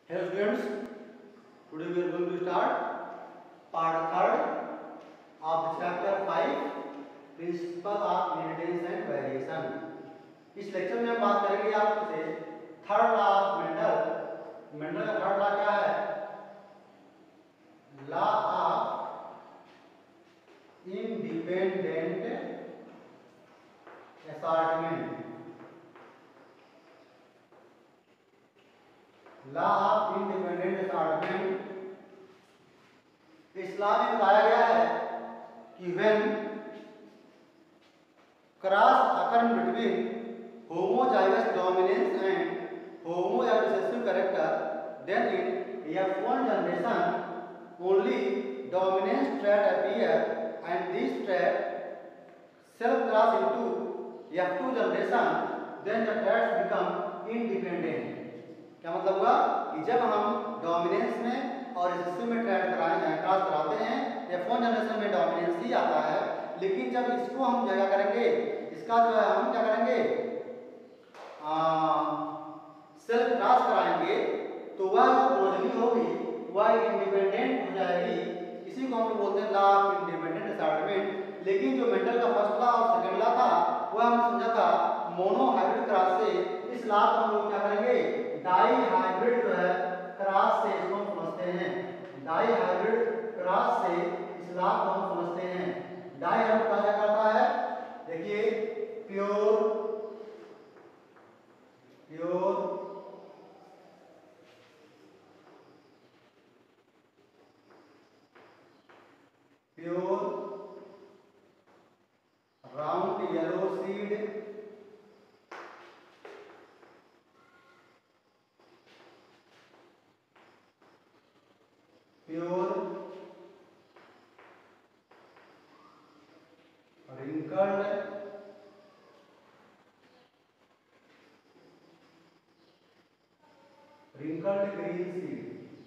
Hello students, today we are going to start part third of the chapter 5 Principle of Inheritance and Variation. इस lecture में हम बात करेंगे आपसे third law of Mendel. Mendel का third law क्या है? Law of independent assortment. Law of independent assortment, इस लॉ में बताया गया है कि when cross occur between homozygous dominance and homorecessive character, then in F1 generation only dominance trait appear and this trait self cross into F2 generation, then the traits become independent। क्या मतलब हुआ कि जब हम डोमिनेंस में और recessive में trade cross कराते हैं, F1 जनरेशन में डोमिनेंस ही आता है, लेकिन जब इसको हम क्या करेंगे, इसका जो है हम क्या करेंगे, सेल्फ क्रॉस कराएंगे तो वह जो प्रोजेनी होगी वह इंडिपेंडेंट हो जाएगी। इसी को हम लोग बोलते हैं लॉ ऑफ इंडिपेंडेंट असॉर्टमेंट। लेकिन जो मेंडल का फर्स्ट लॉ और सेकंड लॉ था वह हमने समझा था मोनो हाइब्रिड क्रॉस से। इस लॉ को हम लोग क्या करेंगे, डाई हाइब्रिड जो है क्रॉस से इसको हम समझते हैं। डाई हाइब्रिड क्रॉस से इस लॉ को हम समझते हैं। डाई हाइब्रिड क्या करता है, देखिए pure round yellow seed pure wrinkled green seed.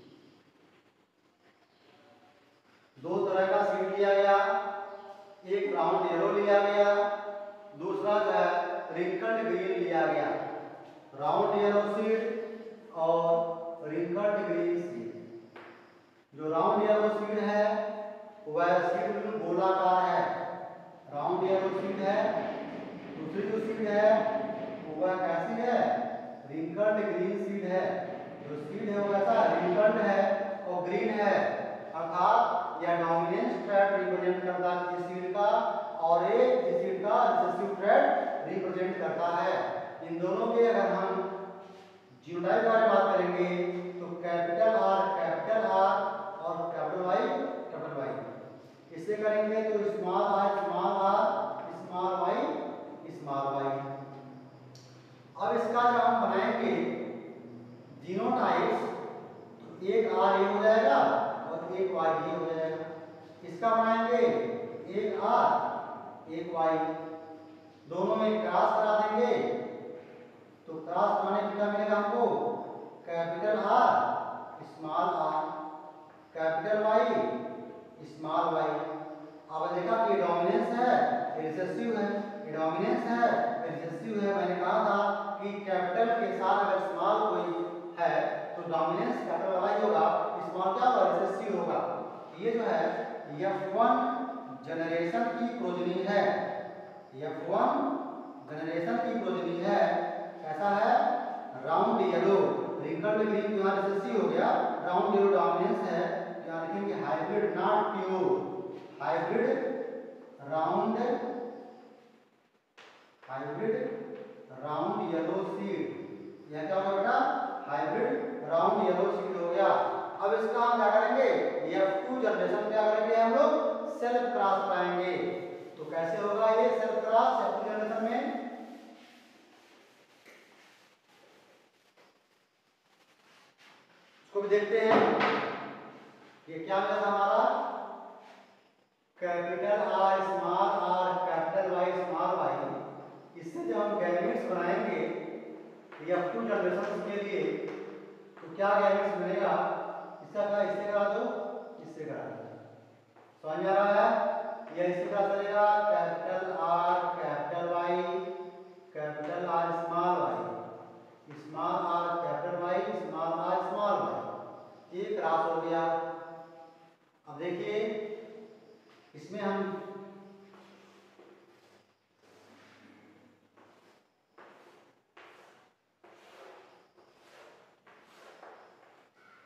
दो तरह का सीड लिया गया, एक राउंड येलो लिया गया, दूसरा जो है रिंकल्ड ग्रीन लिया गया। राउंड येलो सीड और रिंकल्ड ग्रीन सीड। जो राउंड येलो सीड है वह सीड बिल्कुल गोलाकार है, राउंड येलो सीड है। दूसरी जो सीड है वह कैसी है, रिंकल्ड ग्रीन सीड है। जो सीड है वो ऐसा रिंकल्ड है और ग्रीन है, अर्थात यह डोमिनेंस ट्रेट रिप्रेजेंट करता है इस सीड का, और एक इस सीड का रिसेसिव ट्रेट रिप्रेजेंट करता है। इन दोनों के अगर हम जीनोटाइप के बारे में बात करेंगे तो कैपिटल आर और कैपिटल वाई। इससे करेंगे तो स्मॉल आर स्मॉल वाई। अब इसका जब हम बनाएंगे जीनोटाइप्स तो एक आर ये हो जाएगा और एक वाई ये हो जाएगा। इसका बनाएंगे एक आर एक वाई, दोनों में क्रॉस करा देंगे तो क्रॉस कराने पे क्या मिलेगा हमको, capital R small R, capital Y small Y. अब देखा कि डोमिनेंस है रिसेसिव है, ये डोमिनेंस है रिसेसिव है। मैंने कहा था कि कैपिटल के साथ अगर स्मॉल कोई है तो डोमिनेंस कैपिटल वाला ही होगा, स्मॉल क्या होगा, रिसेसिव होगा। ये जो है F1 जनरेशन की प्रोजेनी है, F1 जनरेशन की प्रोजेनी है। कैसा है, राउंड येलो रिंकल्ड ग्रीन यहाँ रिसेसिव हो गया, राउंड येलो डोमिनेंस है। यहाँ लिखेंगे hybrid not pure, hybrid round yellow seed. यह क्या होगा बेटा, हाइब्रिड राउंड येलो सीड हो गया। अब इसका हम क्या करेंगे, F2 जनरेशन क्या करेंगे, हम लोग सेल्फ क्रॉस कराएंगे। तो कैसे होगा ये सेल्फ क्रॉस F2 जनरेशन में, इसको भी देखते हैं। ये क्या मिला था हमारा, capital R capital Y small Y. इससे जब हम गैमेट्स बनाएंगे F2 जनरेशन के लिए तो क्या गैमेट्स मिलेगा, इसका क्या, इससे करा दो, इससे करा दो, समझ आ रहा है। यह इससे क्या चलेगा, capital R capital Y capital R small Y, small R capital Y small R small Y.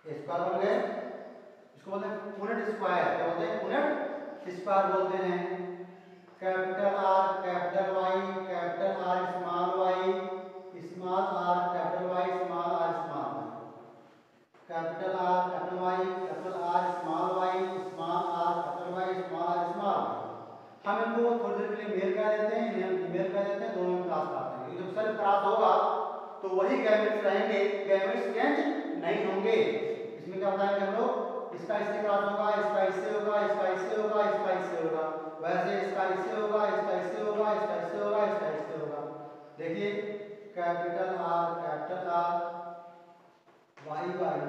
Square बन गए। इसको बोलते हैं यूनिट स्क्वायर। क्या बोलते हैं? यूनिट स्क्वायर बोलते हैं। Capital R capital Y, capital R small Y, small R capital Y, small R small Y, capital R capital Y, capital R small Y, small R capital Y, small R small Y. हम इनको थोड़ी देर के लिए mail कह देते हैं, इन्हें female कह देते हैं, दोनों में क्रॉस करते हैं। जब सेल क्रॉस होगा तो वही गैमेट्स रहेंगे, गैमेट्स चेंज नहीं होंगे। इसमें क्या बताएंगे हम लोग? इसका इससे क्रॉस होगा, इसका इससे होगा, इसका इससे होगा, इसका इससे होगा, वैसे इसका इससे होगा, इसका इससे होगा, इसका इससे होगा, इसका इससे होगा। देखिए कैपिटल आर वाई वाई,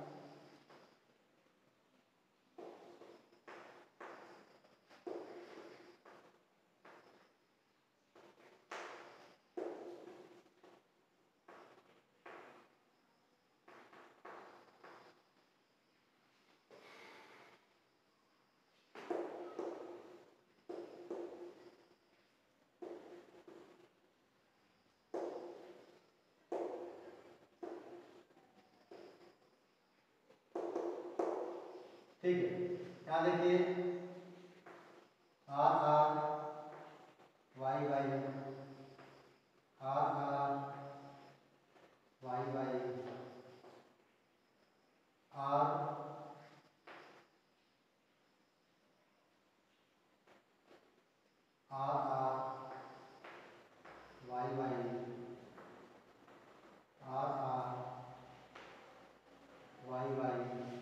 ठीक है। यहाँ देखिए R R Y Y, R R Y Y, R R R Y Y, R R Y Y,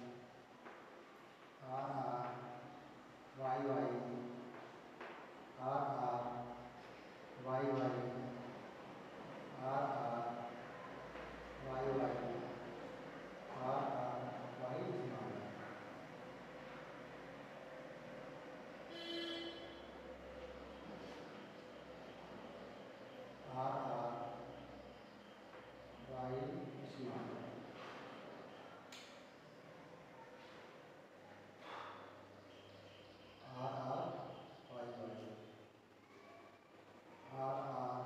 R R Y Y, R R Y Y, R R Y Y, R R Y small, R R Y small, R R Y Y, R R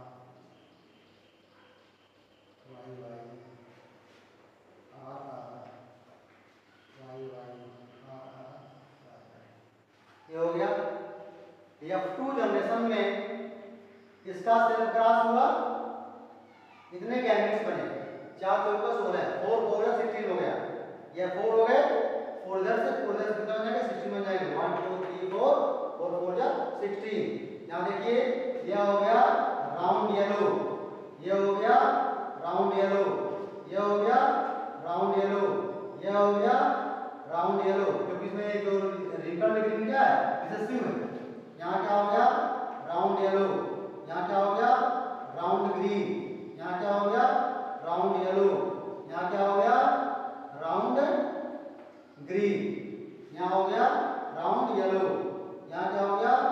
Y Y, R R Y Y, R R Y Y. ये हो गया। F2 generation में इसका cell cross हुआ, इतने gametes बने, 4 4 का 16 है, 4 4 या 16 हो गया। ये 4 हो गए, 4 इधर से कितना हो जाएगा? 16 बन जाएगा। 1 2 3 4 और 4 जा 16। यहाँ देखिए यह हो गया राउंड येलो, ये हो गया राउंड येलो, ये हो गया राउंड येलो, ये हो गया राउंड येलो, क्योंकि इसमें जो रिंकल्ड ग्रीन क्या है? रिसेसिव है। यहाँ क्या हो गया? Round yellow. यहाँ क्या हो गया? Round green. यहाँ क्या हो गया? Round yellow. यहाँ क्या हो गया? Round green. यहाँ हो गया राउंड येलो। यहाँ क्या हो गया?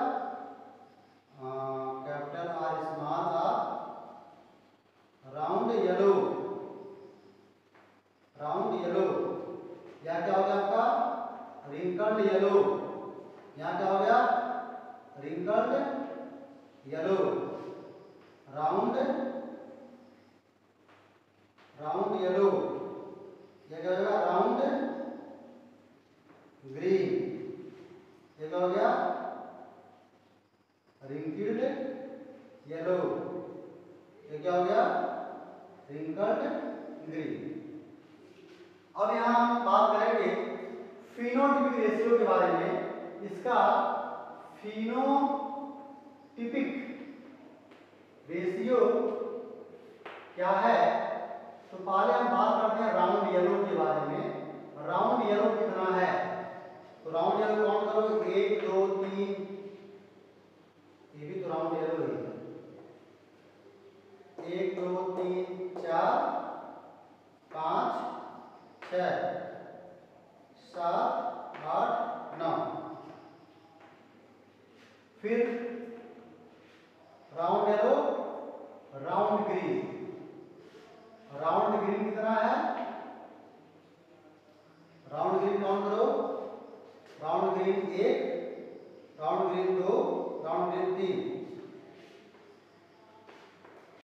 Capital R small R, round yellow, round yellow. यहाँ क्या हो गया आपका? Wrinkled yellow. यहाँ क्या हो गया? Wrinkled yellow, round round yellow. ये क्या हो गया? Round green. ये क्या हो गया? Wrinkled yellow. ये क्या हो गया? Wrinkled green. अब यहाँ हम बात करेंगे फिनोटिपिक रेशियो के बारे में। इसका फिनोटिपिक रेशियो क्या है? तो पहले हम बात करते हैं राउंड येलो के बारे में। राउंड येलो कितना है? तो राउंड येलो काउंट करो, 1 2 3, ये भी तो राउंड येलो है। 1 2 3 4 5 6 7 8 9। फिर round yellow, round green. Round green कितना है? राउंड ग्रीन काउंट करो, round green 1, round green 2, round green 3,